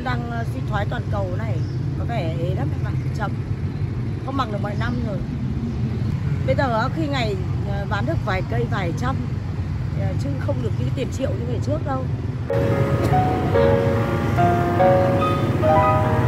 đang suy thoái toàn cầu này, có vẻ ế lắm em ạ, chậm, không bằng được mọi năm rồi. Bây giờ khi ngày bán được vài cây vài trăm, chứ không được những tiền triệu như ngày trước đâu.